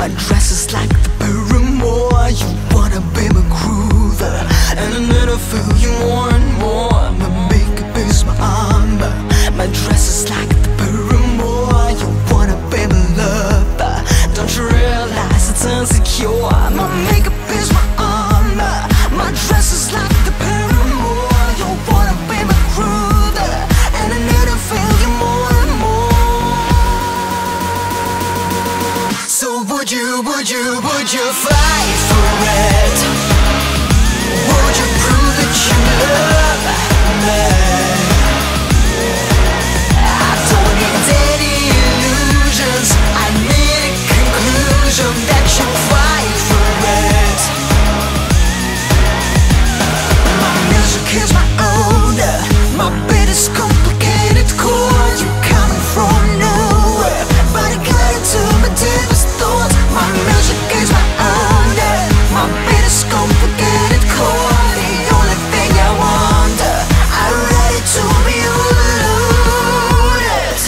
My dress is like the paramour. You wanna be my groover, and I never feel you more and more. My makeup is my armor. My dress is like the paramour. You wanna be my lover. Don't you realize it's insecure? My makeup is my armor. My dress is like the paramour. You wanna be my groover, and I never feel you more and more. So would you fight for it? Would you prove that you love me? I don't need any illusions. I need a conclusion that you fight for it. My music is my own. My beat is complicated chord. You coming from nowhere, but I got into my deepest thoughts. My music is my own. My beat is complicated chord. The only thing I want, I'm ready to be overloaded.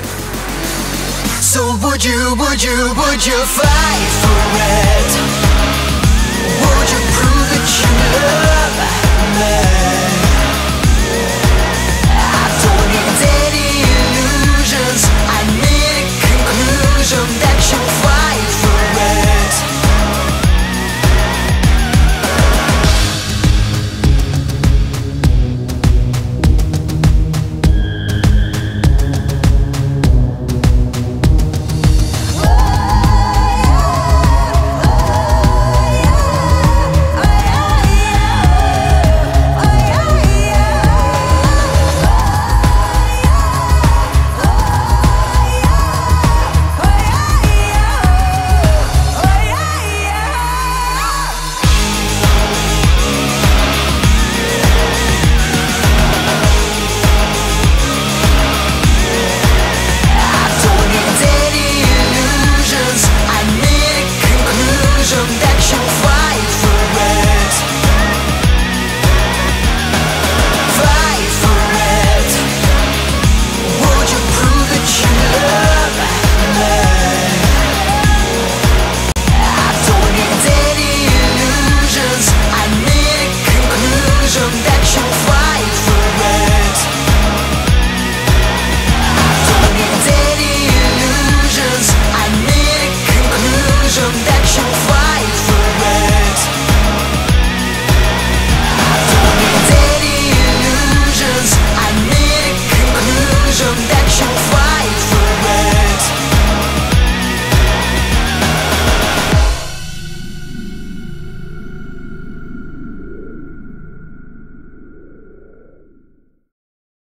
So would you fight for it? Would you prove that you love